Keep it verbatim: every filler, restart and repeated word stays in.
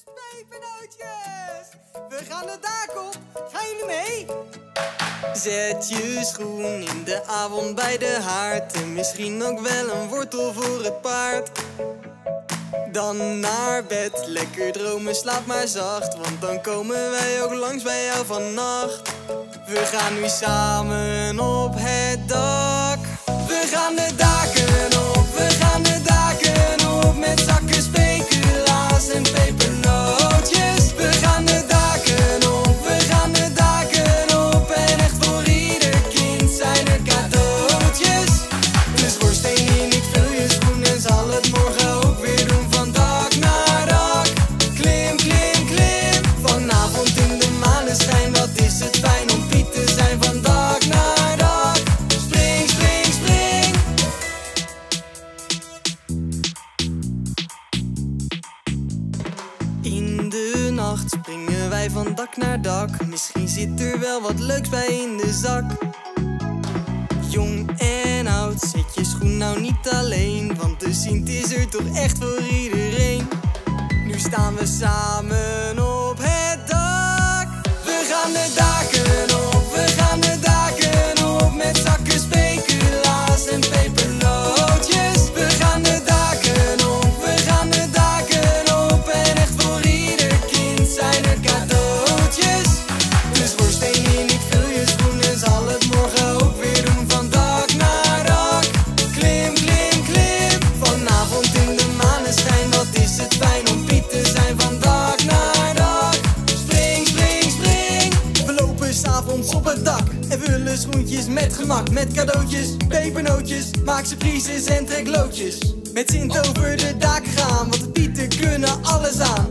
Pepernootjes! We gaan de dak op. Gaan jullie mee? Zet je schoen in de avond bij de haard. En misschien ook wel een wortel voor het paard. Dan naar bed, lekker dromen, slaap maar zacht. Want dan komen wij ook langs bij jou vannacht. We gaan nu samen op het dak. We gaan de daken op, we gaan de daken op. Met zakken speculaas en pepernootjes. We gaan de daken op, we gaan de daken op. En echt voor ieder kind zijn er cadeautjes. Dus worstelen in, ik vul je schoen en zal het morgen ook weer doen. Van dak naar dak, klim, klim, klim. Vanavond in de maneschijn, wat is het fijn om Piet te zijn. Van dak naar dak, spring, spring, spring. In de nacht springen wij van dak naar dak. Misschien zit er wel wat leuks bij in de zak. Jong en oud, zet je schoen nou niet alleen. Want de Sint is er toch echt voor iedereen. Nu staan we samen op het dak. We gaan de daken op, we gaan de daken op. Met zakken speculaas en pepernootjes. We gaan de daken op, we gaan de daken op. En echt voor ieder kind zijn er cadeautjes. Dus worstel in, ik vul je schoen en zal het morgen ook weer doen. Van dak naar dak, klim, klim, klim. Vanavond in de maneschijn, wat is het fijn om Piet te zijn. Van dak naar dak, spring, spring, spring. We lopen s'avonds op het dak en vullen schoentjes met gemak. Met cadeautjes, pepernootjes, maak surprises en trek loodjes. Met Sint over de daken gaan, want de Pieten kunnen alles aan.